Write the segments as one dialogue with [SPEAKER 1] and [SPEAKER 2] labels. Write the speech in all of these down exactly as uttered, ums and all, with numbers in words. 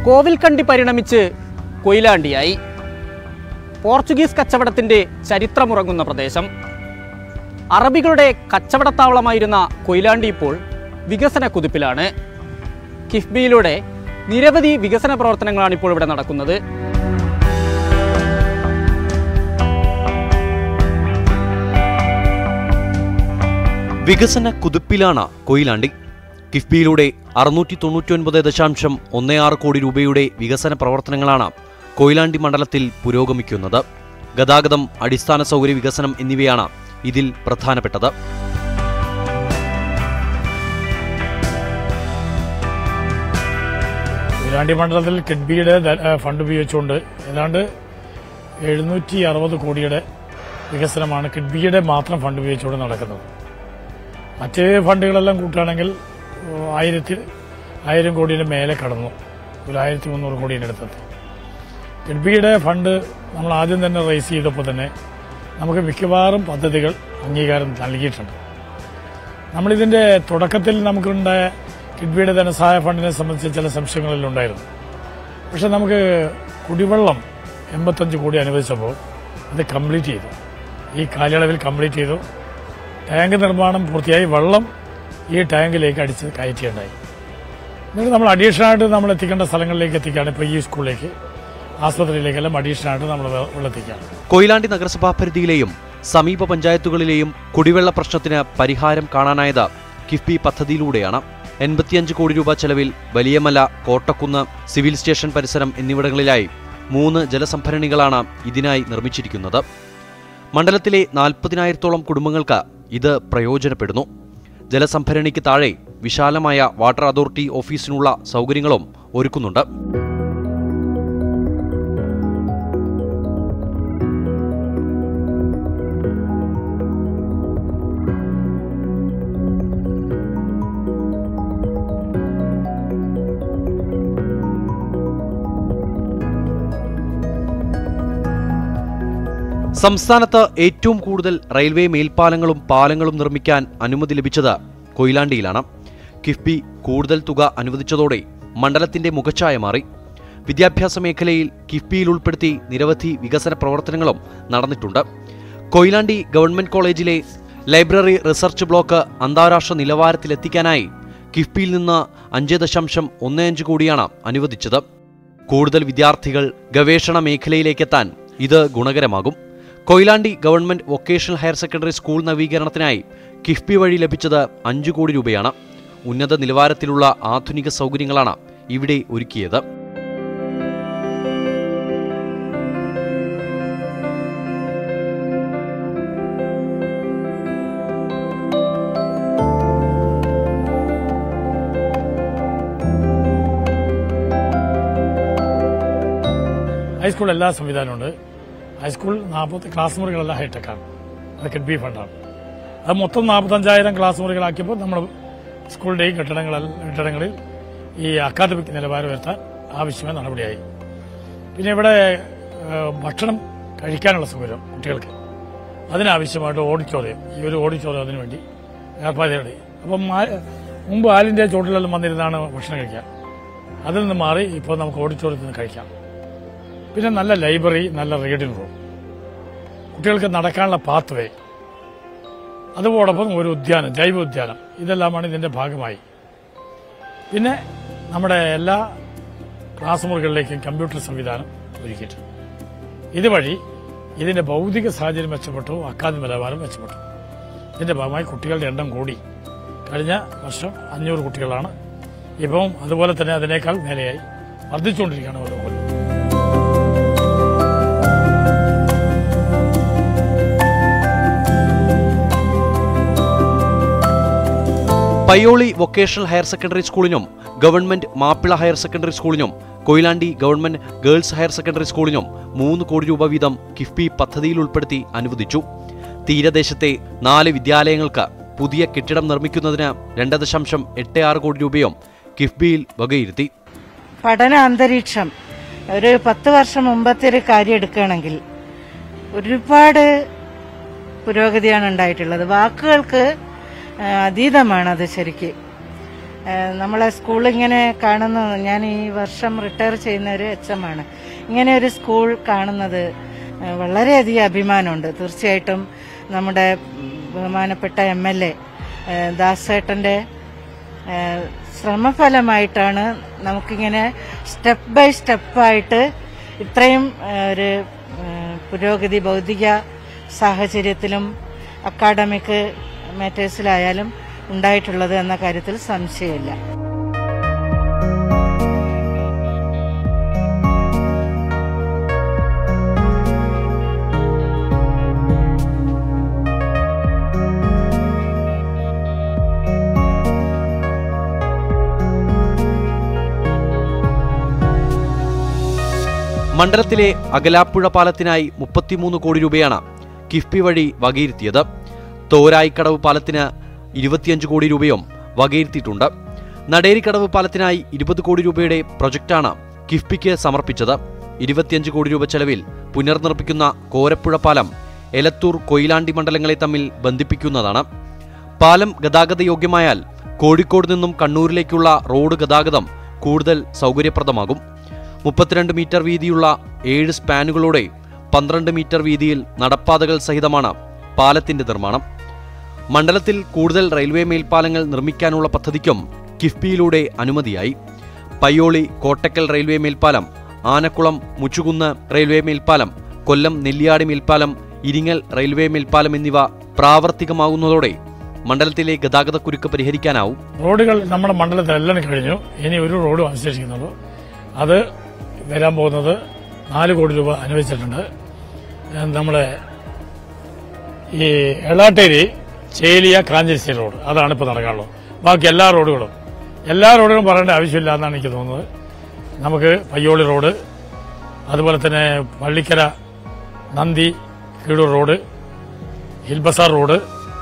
[SPEAKER 1] കോവിൽക്കണ്ടി പരിണമിച്ച് കൊയിലാണ്ടിയായി. Portuguese കച്ചവടത്തിൻ്റെ ചരിത്രമുറങ്ങുന്ന പ്രദേശം. അറബികളുടെ കച്ചവടത്താവളമായിരുന്ന കൊയിലാണ്ടി ഇപ്പോൾ വികസന കുതിപ്പിലാണ്. കിഫ്ബിയിലൂടെ നിരവധി വികസന പ്രവർത്തനങ്ങളാണ് ഇപ്പോൾ ഇവിടെ നടക്കുന്നത്.
[SPEAKER 2] വികസന കുതിപ്പിലാണ് കൊയിലാണ്ടി. കിഫ്ബിയിലൂടെ അറുന്നൂറ്റി തൊണ്ണൂറ്റി ഒൻപത് ദശാംശം ഒന്ന് ആറ് കോടി രൂപയുടെ വികസന പ്രവർത്തനങ്ങളാണ് കൊയിലാണ്ടി മണ്ഡലത്തിൽ പുരോഗമിക്കുന്നത്. ഗതാഗതം, അടിസ്ഥാന സൗകര്യ വികസനം എന്നിവയാണ് ഇതിൽ പ്രധാനപ്പെട്ടത്.
[SPEAKER 3] കൊയിലാണ്ടി മണ്ഡലത്തിൽ കിഡ്ബിയുടെ ഫണ്ട് ഉപയോഗിച്ചുകൊണ്ട് ഏതാണ്ട് എഴുന്നൂറ്റി അറുപത് കോടിയുടെ വികസനമാണ് കിഡ്ബിയുടെ മാത്രം ഫണ്ട് ഉപയോഗിച്ചുകൊണ്ട് നടക്കുന്നത്. മറ്റ് ഫണ്ടുകളെല്ലാം കൂട്ടുകയാണെങ്കിൽ ആയിരത്തി ആയിരം കോടിയുടെ മേലെ കടന്നു, ഒരു ആയിരത്തി മുന്നൂറ് കോടിയുടെ അടുത്തെത്തി. കിഡ്ബിയുടെ ഫണ്ട് നമ്മൾ ആദ്യം തന്നെ റേസ് ചെയ്തപ്പോൾ തന്നെ നമുക്ക് മിക്കവാറും പദ്ധതികൾ അംഗീകാരം നൽകിയിട്ടുണ്ട്. നമ്മളിതിൻ്റെ തുടക്കത്തിൽ നമുക്കുണ്ടായ കിഡ്ബിയുടെ ധനസഹായ ഫണ്ടിനെ സംബന്ധിച്ച് ചില സംശയങ്ങളെല്ലാം ഉണ്ടായിരുന്നു. പക്ഷെ നമുക്ക് കുടിവെള്ളം എൺപത്തഞ്ച് കോടി അനുവദിച്ചപ്പോൾ അത് കംപ്ലീറ്റ് ചെയ്തു. ഈ കാലയളവിൽ കംപ്ലീറ്റ് ചെയ്തു. ടാങ്ക് നിർമ്മാണം പൂർത്തിയായി. വെള്ളം ഈ ടാങ്കിലേക്ക് അടിച്ച് കയറ്റിയുണ്ടായി. എന്നിട്ട് നമ്മൾ അഡീഷണലായിട്ട് നമ്മൾ എത്തിക്കേണ്ട സ്ഥലങ്ങളിലേക്ക് എത്തിക്കുകയാണ്. ഇപ്പോൾ ഈ സ്കൂളിലേക്ക്, ആസ്പത്രിയിലേക്കെല്ലാം അഡീഷണലായിട്ട് നമ്മൾ വെള്ളം എത്തിക്കുകയാണ്.
[SPEAKER 2] കൊയിലാണ്ടി നഗരസഭാ പരിധിയിലെയും സമീപ പഞ്ചായത്തുകളിലെയും കുടിവെള്ള പ്രശ്നത്തിന് പരിഹാരം കാണാനായത് കിഫ്ബി പദ്ധതിയിലൂടെയാണ്. എൺപത്തിയഞ്ച് കോടി രൂപ ചെലവിൽ വലിയമല, കോട്ടക്കുന്ന്, സിവിൽ സ്റ്റേഷൻ പരിസരം എന്നിവിടങ്ങളിലായി മൂന്ന് ജലസംഭരണികളാണ് ഇതിനായി നിർമ്മിച്ചിരിക്കുന്നത്. മണ്ഡലത്തിലെ നാൽപ്പതിനായിരത്തോളം കുടുംബങ്ങൾക്ക് ഇത് പ്രയോജനപ്പെടുന്നു. ജലസംഭരണിക്ക് താഴെ വിശാലമായ വാട്ടർ അതോറിറ്റി ഓഫീസിനുള്ള സൗകര്യങ്ങളും ഒരുക്കുന്നുണ്ട്. സംസ്ഥാനത്ത് ഏറ്റവും കൂടുതൽ റെയിൽവേ മേൽപ്പാലങ്ങളും പാലങ്ങളും നിർമ്മിക്കാൻ അനുമതി ലഭിച്ചത് കൊയിലാണ്ടിയിലാണ്. കിഫ്ബി കൂടുതൽ തുക അനുവദിച്ചതോടെ മണ്ഡലത്തിന്റെ മുഖച്ഛായ മാറി. വിദ്യാഭ്യാസ മേഖലയിൽ കിഫ്ബിയിൽ ഉൾപ്പെടുത്തി നിരവധി വികസന പ്രവർത്തനങ്ങളും നടന്നിട്ടുണ്ട്. കൊയിലാണ്ടി ഗവൺമെന്റ് കോളേജിലെ ലൈബ്രറി റിസർച്ച് ബ്ലോക്ക് അന്താരാഷ്ട്ര നിലവാരത്തിലെത്തിക്കാനായി കിഫ്ബിയിൽ നിന്ന് അഞ്ച് ദശാംശം ഒന്ന് അഞ്ച് കോടിയാണ് അനുവദിച്ചത്. കൂടുതൽ വിദ്യാർത്ഥികൾ ഗവേഷണ മേഖലയിലേക്കെത്താൻ ഇത് ഗുണകരമാകും. Koyilandy government vocational higher secondary school നവീകരണത്തിനായി കിഫ്ബി വഴി ലഭിച്ചത് അഞ്ചു കോടി രൂപയാണ്. ഉന്നത നിലവാരത്തിലുള്ള ആധുനിക സൗകര്യങ്ങളാണ് ഇവിടെ ഒരുക്കിയത്.
[SPEAKER 3] ഹൈസ്കൂൾ എല്ലാ സംവിധാനമുണ്ട്. ഹൈസ്കൂൾ നാൽപ്പത്തി ക്ലാസ് മുറികളെല്ലാം ഹൈടെക്കാണ്. അത് കിഡ്ബി ഫണ്ടാണ്. അത് മൊത്തം നാൽപ്പത്തഞ്ചായിരം ക്ലാസ് മുറികളാക്കിയപ്പോൾ നമ്മൾ സ്കൂളിൻ്റെ ഈ കെട്ടിടങ്ങളിൽ കെട്ടിടങ്ങളിൽ ഈ അക്കാദമിക് നിലവാരം ഉയർത്താൻ ആവശ്യമായ നടപടിയായി. പിന്നെ ഇവിടെ ഭക്ഷണം കഴിക്കാനുള്ള സൗകര്യം കുട്ടികൾക്ക്, അതിനാവശ്യമായിട്ട് ഓഡിറ്റോറിയം, ഈ ഒരു ഓഡിറ്റോറിയം അതിനു വേണ്ടി ഏർപ്പാട് ചെയ്തു. അപ്പം മുമ്പ് ആലിൻ്റെ ചോട്ടിലെല്ലാം വന്നിരുന്നാണ് ഭക്ഷണം കഴിക്കുക. അതിൽ നിന്ന് മാറി ഇപ്പോൾ നമുക്ക് ഓഡിറ്റോറിയത്തിൽ നിന്ന് കഴിക്കാം. പിന്നെ നല്ല ലൈബ്രറി, നല്ല റീഡിംഗ് റൂം, കുട്ടികൾക്ക് നടക്കാനുള്ള പാത്ത് വേ, അതോടൊപ്പം ഒരു ഉദ്യാനം, ജൈവ ഉദ്യാനം, ഇതെല്ലാമാണ് ഇതിൻ്റെ ഭാഗമായി. പിന്നെ നമ്മുടെ എല്ലാ ക്ലാസ് മുറികളിലേക്കും കമ്പ്യൂട്ടർ സംവിധാനം ഒരുക്കിയിട്ടുണ്ട്. ഇതുവഴി ഇതിൻ്റെ ഭൗതിക സാഹചര്യം മെച്ചപ്പെട്ടു, അക്കാദമിക് നിലവാരം മെച്ചപ്പെട്ടു. ഇതിൻ്റെ ഭാഗമായി കുട്ടികളുടെ എണ്ണം കൂടി. കഴിഞ്ഞ വർഷം അഞ്ഞൂറ് കുട്ടികളാണ്. ഇപ്പം അതുപോലെ തന്നെ അതിനേക്കാൾ മേലെയായി വർദ്ധിച്ചുകൊണ്ടിരിക്കുകയാണ് ഓരോ കൊല്ലം.
[SPEAKER 2] പയ്യോളി വൊക്കേഷണൽ ഹയർ സെക്കൻഡറി സ്കൂളിനും ഗവൺമെന്റ് മാപ്പിള ഹയർ സെക്കൻഡറി സ്കൂളിനും Koyilandy government girls higher secondary സ്കൂളിനും മൂന്ന് കോടി രൂപ വീതം കിഫ്ബി പദ്ധതിയിൽ ഉൾപ്പെടുത്തി അനുവദിച്ചു. തീരദേശത്തെ നാല് വിദ്യാലയങ്ങൾക്ക് പുതിയ കെട്ടിടം നിർമ്മിക്കുന്നതിന് രണ്ട് ദശാംശം എട്ട് ആറ് കോടി രൂപയും കിഫ്ബിയിൽ വകയിരുത്തി.
[SPEAKER 4] പഠന അന്തരീക്ഷം ഒരു പത്ത് വർഷം മുമ്പത്തെ ഒരു കാര്യം എടുക്കുകയാണെങ്കിൽ ഒരുപാട് പുരോഗതിയാണ് ഉണ്ടായിട്ടുള്ളത്. വാക്കുകൾക്ക് അതീതമാണത് ശരിക്ക്. നമ്മളെ സ്കൂളിങ്ങനെ കാണുന്നത്, ഞാൻ ഈ വർഷം റിട്ടയർ ചെയ്യുന്ന ഒരു എച്ച് എം ആണ്. ഇങ്ങനെ ഒരു സ്കൂൾ കാണുന്നത് വളരെയധികം അഭിമാനമുണ്ട്. തീർച്ചയായിട്ടും നമ്മുടെ ബഹുമാനപ്പെട്ട എം എൽ എ ദാസേട്ടന്റെ ശ്രമഫലമായിട്ടാണ് നമുക്കിങ്ങനെ സ്റ്റെപ്പ് ബൈ സ്റ്റെപ്പായിട്ട് ഇത്രയും ഒരു പുരോഗതി ഭൗതിക സാഹചര്യത്തിലും അക്കാഡമിക് മാറ്റേഴ്സിലായാലും ഉണ്ടായിട്ടുള്ളത് എന്ന കാര്യത്തിൽ സംശയമില്ല.
[SPEAKER 2] മണ്ഡലത്തിലെ അകലാപ്പുഴ പാലത്തിനായി മുപ്പത്തിമൂന്ന് കോടി രൂപയാണ് കിഫ്ബി വഴി വകയിരുത്തിയത്. തോരായിക്കടവ് പാലത്തിന് ഇരുപത്തിയഞ്ച് കോടി രൂപയും വകയിരുത്തിയിട്ടുണ്ട്. നടേരിക്കടവ് പാലത്തിനായി ഇരുപത് കോടി രൂപയുടെ പ്രൊജക്ടാണ് കിഫ്ബിക്ക് സമർപ്പിച്ചത്. ഇരുപത്തിയഞ്ച് കോടി രൂപ ചെലവിൽ പുനർനിർമ്മിക്കുന്ന കോരപ്പുഴ പാലം എലത്തൂർ കൊയിലാണ്ടി മണ്ഡലങ്ങളെ തമ്മിൽ ബന്ധിപ്പിക്കുന്നതാണ്. പാലം ഗതാഗതയോഗ്യമായാൽ കോഴിക്കോട് നിന്നും കണ്ണൂരിലേക്കുള്ള റോഡ് ഗതാഗതം കൂടുതൽ സൗകര്യപ്രദമാകും. മുപ്പത്തിരണ്ട് മീറ്റർ വീതിയുള്ള ഏഴ് സ്പാനുകളോടെ പന്ത്രണ്ട് മീറ്റർ വീതിയിൽ നടപ്പാതകൾ സഹിതമാണ് പാലത്തിന്റെ നിർമ്മാണം. മണ്ഡലത്തിൽ കൂടുതൽ റെയിൽവേ മേൽപ്പാലങ്ങൾ നിർമ്മിക്കാനുള്ള പദ്ധതിക്കും കിഫ്ബിയിലൂടെ അനുമതിയായി. പയ്യോളി കോട്ടക്കൽ റെയിൽവേ മേൽപ്പാലം, ആനക്കുളം മുച്ചുകുന്ന് റെയിൽവേ മേൽപ്പാലം, കൊല്ലം നെല്ലിയാടി മേൽപ്പാലം, ഇരിങ്ങൽ റെയിൽവേ മേൽപ്പാലം എന്നിവ പ്രാവർത്തികമാകുന്നതോടെ മണ്ഡലത്തിലെ ഗതാഗതക്കുരുക്ക് പരിഹരിക്കാനാവും.
[SPEAKER 3] റോഡുകൾ നമ്മുടെ മണ്ഡലത്തിലെല്ലാം കഴിഞ്ഞു. ഇനി ഒരു റോഡ് അവശേഷിക്കുന്നുള്ളൂ. അത് വരാൻ പോകുന്നത് നാല് കോടി രൂപ അനുവദിച്ചിട്ടുണ്ട്. നമ്മളെ ഈ എളാട്ടേരി ചേലിയ കാഞ്ചേരി റോഡ്, അതാണ് ഇപ്പോൾ നടക്കാനുള്ളത്. ബാക്കി എല്ലാ റോഡുകളും എല്ലാ റോഡുകളും പറയേണ്ട ആവശ്യമില്ല എന്നാണ് എനിക്ക് തോന്നുന്നത്. നമുക്ക് പയ്യോളി റോഡ്, അതുപോലെ തന്നെ പള്ളിക്കര നന്ദി കീഴൂർ റോഡ്, ഹിൽബസാർ റോഡ്,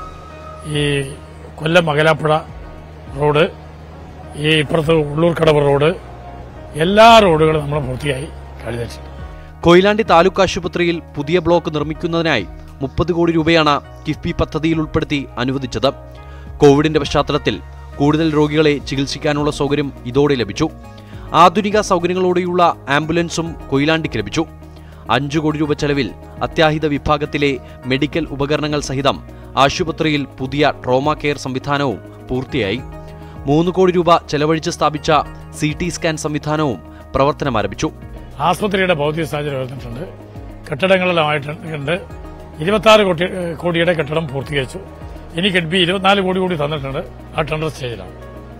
[SPEAKER 3] ഈ കൊല്ലം അകലാപ്പുഴ റോഡ്, ഈ ഇപ്പുറത്ത് ഉള്ളൂർക്കടവ് റോഡ്, എല്ലാ റോഡുകളും നമ്മൾ പൂർത്തിയായി കഴിഞ്ഞിട്ടുണ്ട്.
[SPEAKER 2] കൊയിലാണ്ടി താലൂക്ക് ആശുപത്രിയിൽ പുതിയ ബ്ലോക്ക് നിർമ്മിക്കുന്നതിനായി മുപ്പത് കോടി രൂപയാണ് കിഫ്ബി പദ്ധതിയിൽ ഉൾപ്പെടുത്തി അനുവദിച്ചത്. കോവിഡിന്റെ പശ്ചാത്തലത്തിൽ കൂടുതൽ രോഗികളെ ചികിത്സിക്കാനുള്ള സൗകര്യം ഇതോടെ ലഭിച്ചു. ആധുനിക സൗകര്യങ്ങളോടെയുള്ള ആംബുലൻസും കൊയിലാണ്ടിക്ക് ലഭിച്ചു. അഞ്ചു കോടി രൂപ ചെലവിൽ അത്യാഹിത വിഭാഗത്തിലെ മെഡിക്കൽ ഉപകരണങ്ങൾ സഹിതം ആശുപത്രിയിൽ പുതിയ ട്രോമ കെയർ സംവിധാനവും പൂർത്തിയായി. മൂന്ന് കോടി രൂപ ചെലവഴിച്ച് സ്ഥാപിച്ച സി ടി സ്കാൻ സംവിധാനവും പ്രവർത്തനമാരംഭിച്ചു.
[SPEAKER 3] ആശുപത്രിയുടെ ഭൗതിക സാഹചര്യം ഉയർന്നിട്ടുണ്ട്. കെട്ടിടങ്ങളിലുമായിട്ടുണ്ട്. ഇരുപത്തി ആറ് കോടി കോടിയുടെ കെട്ടിടം പൂർത്തീകരിച്ചു. ഇനി കിഡ്ബി ഇരുപത്തിനാല് കോടി കൂടി തന്നിട്ടുണ്ട്. ആ ടെൻഡർ സ്റ്റേജിലാണ്.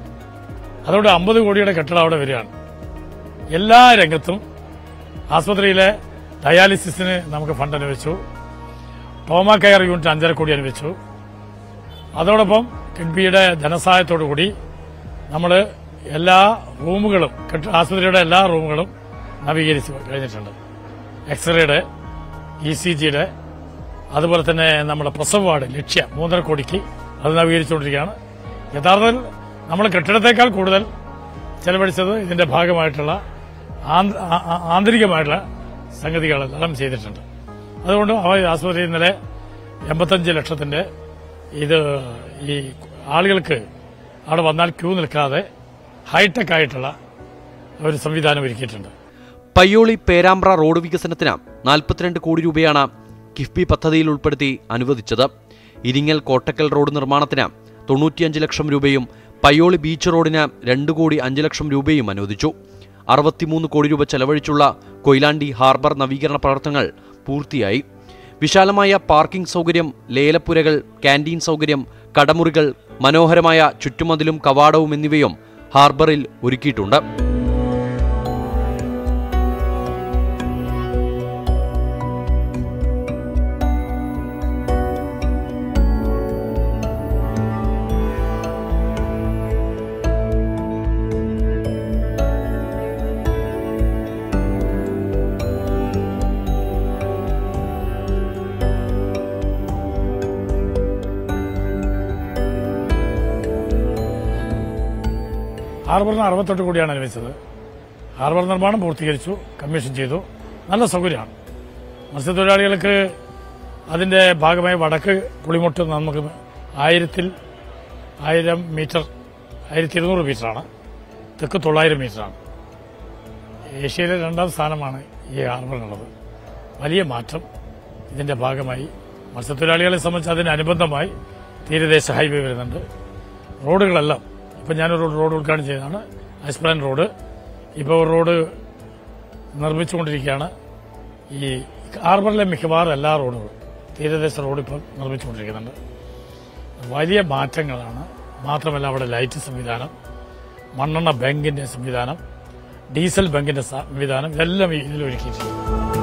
[SPEAKER 3] അതോടെ അമ്പത് കോടിയുടെ കെട്ടിടം അവിടെ വരികയാണ്. എല്ലാ രംഗത്തും ആശുപത്രിയിലെ ഡയാലിസിസിന് നമുക്ക് ഫണ്ട് അനുവദിച്ചു. ട്രോമ കെയർ യൂണിറ്റ് അഞ്ചര കോടി അനുവദിച്ചു. അതോടൊപ്പം കിഡ്ബിയുടെ ധനസഹായത്തോടുകൂടി നമ്മൾ എല്ലാ റൂമുകളും ആശുപത്രിയുടെ എല്ലാ റൂമുകളും നവീകരിച്ച് കഴിഞ്ഞിട്ടുണ്ട്. എക്സ്റേയുടെ, ഇ സി ജിയുടെ, അതുപോലെ തന്നെ നമ്മുടെ പ്രസവ വാർഡ് ലക്ഷ്യ മൂന്നര കോടിക്ക് അത് നവീകരിച്ചുകൊണ്ടിരിക്കുകയാണ്. യഥാർത്ഥത്തിൽ നമ്മൾ കെട്ടിടത്തേക്കാൾ കൂടുതൽ ചെലവഴിച്ചത് ഇതിന്റെ ഭാഗമായിട്ടുള്ള ആന്തരികമായിട്ടുള്ള സംഗതികളെല്ലാം ചെയ്തിട്ടുണ്ട്. അതുകൊണ്ട് ആശുപത്രി ഇന്നലെ എൺപത്തഞ്ച് ലക്ഷത്തിന്റെ ഇത് ഈ ആളുകൾക്ക് അവിടെ വന്നാൽ ക്യൂ നിൽക്കാതെ ഹൈടെക് ആയിട്ടുള്ള ഒരു സംവിധാനം ഒരുക്കിയിട്ടുണ്ട്.
[SPEAKER 2] പയ്യോളി പേരാമ്പ്ര റോഡ് വികസനത്തിന് നാൽപ്പത്തിരണ്ട് കോടി രൂപയാണ് കിഫ്ബി പദ്ധതിയിൽ ഉൾപ്പെടുത്തി അനുവദിച്ചത്. ഇരിങ്ങൽ കോട്ടക്കൽ റോഡ് നിർമ്മാണത്തിന് തൊണ്ണൂറ്റിയഞ്ച് ലക്ഷം രൂപയും പയ്യോളി ബീച്ച് റോഡിന് രണ്ട് കോടി അഞ്ച് ലക്ഷം രൂപയും അനുവദിച്ചു. അറുപത്തിമൂന്ന് കോടി രൂപ ചെലവഴിച്ചുള്ള കൊയിലാണ്ടി ഹാർബർ നവീകരണ പ്രവർത്തനങ്ങൾ പൂർത്തിയായി. വിശാലമായ പാർക്കിംഗ് സൗകര്യം, ലേലപ്പുരകൾ, ക്യാന്റീൻ സൗകര്യം, കടമുറികൾ, മനോഹരമായ ചുറ്റുമതിലും കവാടവും എന്നിവയും ഹാർബറിൽ ഒരുക്കിയിട്ടുണ്ട്.
[SPEAKER 3] ഹാർബറിന് അറുപത്തെട്ട് കോടിയാണ് അനുവദിച്ചത്. ഹാർബർ നിർമ്മാണം പൂർത്തീകരിച്ചു, കമ്മീഷൻ ചെയ്തു. നല്ല സൗകര്യമാണ്. മത്സ്യത്തൊഴിലാളികൾക്ക് അതിന്റെ ഭാഗമായി വടക്ക് പുളിമുട്ട് നമുക്ക് ആയിരത്തിൽ ആയിരം മീറ്റർ ആയിരത്തി ഇരുന്നൂറ് മീറ്ററാണ്, തെക്ക് തൊള്ളായിരം മീറ്ററാണ്. ഏഷ്യയിലെ രണ്ടാം സ്ഥാനമാണ് ഈ ഹാർബറിനുള്ളത്. വലിയ മാറ്റം ഇതിന്റെ ഭാഗമായി മത്സ്യത്തൊഴിലാളികളെ സംബന്ധിച്ച് അതിനനുബന്ധമായി തീരദേശ ഹൈവേ വരുന്നുണ്ട്. റോഡുകളെല്ലാം ഇപ്പം ഞാനൊരു റോഡ് ഉദ്ഘാടനം ചെയ്തതാണ്, ഐസ്പ്ലാൻ റോഡ്. ഇപ്പോൾ ഒരു റോഡ് നിർമ്മിച്ചുകൊണ്ടിരിക്കുകയാണ്. ഈ ഹാർബറിലെ മിക്കവാറും എല്ലാ റോഡുകളും തീരദേശ റോഡ് ഇപ്പോൾ നിർമ്മിച്ചുകൊണ്ടിരിക്കുന്നുണ്ട്. വലിയ മാറ്റങ്ങളാണ്. മാത്രമല്ല അവിടെ ലൈറ്റ് സംവിധാനം, മണ്ണെണ്ണ ബാങ്കിന്റെ സംവിധാനം, ഡീസൽ ബാങ്കിന്റെ സംവിധാനം ഇതെല്ലാം ഇതിൽ ഒരുക്കിയിട്ടുണ്ട്.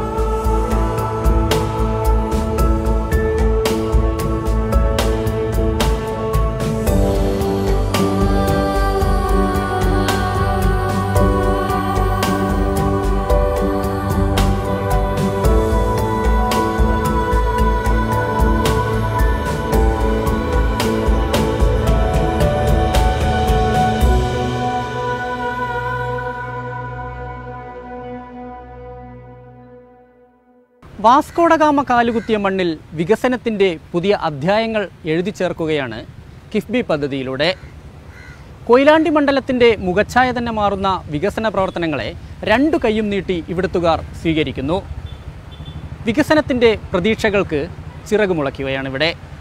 [SPEAKER 1] വാസ്കോഡഗാമ കാലുകുത്തിയ മണ്ണിൽ വികസനത്തിൻ്റെ പുതിയ അധ്യായങ്ങൾ എഴുതി ചേർക്കുകയാണ് കിഫ്ബി പദ്ധതിയിലൂടെ. കൊയിലാണ്ടി മണ്ഡലത്തിൻ്റെ മുഖച്ഛായ തന്നെ മാറുന്ന വികസന പ്രവർത്തനങ്ങളെ രണ്ടു കൈയും നീട്ടി ഇവിടുത്തുകാർ സ്വീകരിക്കുന്നു. വികസനത്തിൻ്റെ പ്രതീക്ഷകൾക്ക് ചിറകുമുളയ്ക്കുകയാണിവിടെ.